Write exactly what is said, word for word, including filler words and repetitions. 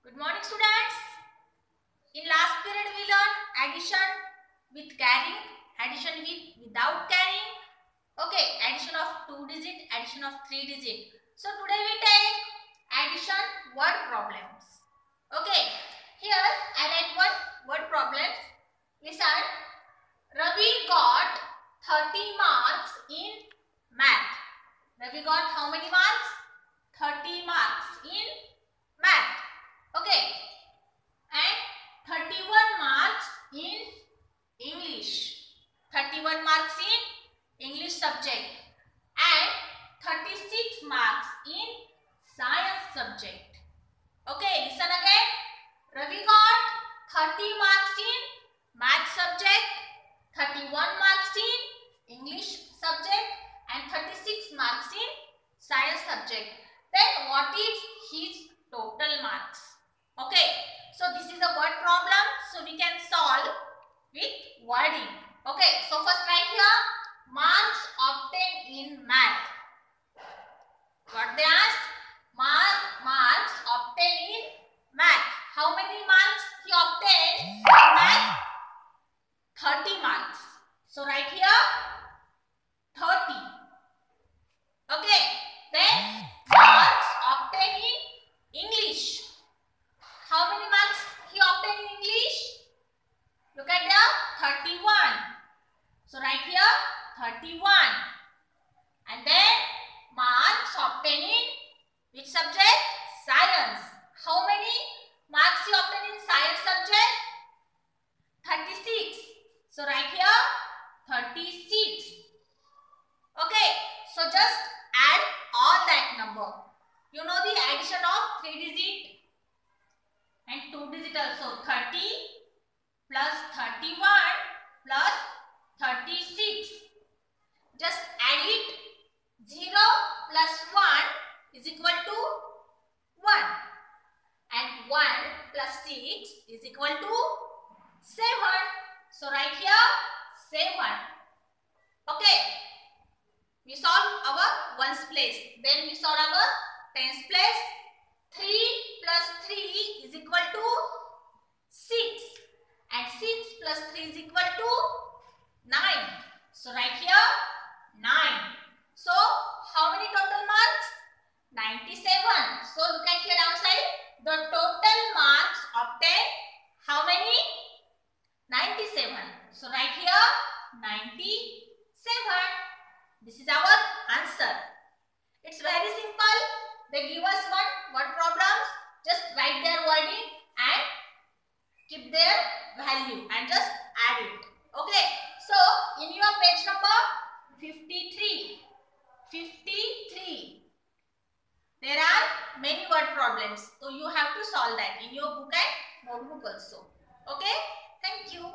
Good morning, students. In last period we learned addition with carrying, addition with without carrying. Okay, addition of two digit, addition of three digit. So today we take addition word problems. Okay, here I write one word problems. Listen. Ravi got thirty marks in math. Ravi got how many marks? thirty marks in math. Okay, and thirty-one marks in English. thirty-one marks in English subject and thirty-six marks in science subject. Okay, listen again. Ravi got thirty marks in math subject, thirty-one marks in English subject and thirty-six marks in science subject. Then what is his total marks? Okay, so this is a word problem, so we can solve with wording. Okay, so first write here marks obtained in math. What they ask? Mark, marks obtained in math. How many marks he obtained in math? thirty marks. So write here thirty. Okay, then marks obtained in English. How many marks he obtained in English? Look at the thirty-one. So write here thirty-one. And then marks obtained in which subject? Science. How many marks he obtained in science subject? thirty-six. So write here thirty-six. Okay, so just add all that number. You know the addition of three digit and two digit also. thirty plus thirty-one plus thirty-six. Just add it. zero plus one is equal to one. And one plus six is equal to seven. So write here seven. Okay. We solve our ones place. Then we solve our tens place. three plus three is equal to six. And six plus three is equal to nine. So write here nine. So how many total marks? ninety-seven. So look at here downside. The total marks obtained how many? ninety-seven. So write here ninety-seven. This is our answer. It's very simple. They give us one word problems. Just write their wording and keep their value and just add it. Okay. So in your page number fifty-three, fifty-three, there are many word problems. So you have to solve that in your book and notebook also. Okay. Thank you.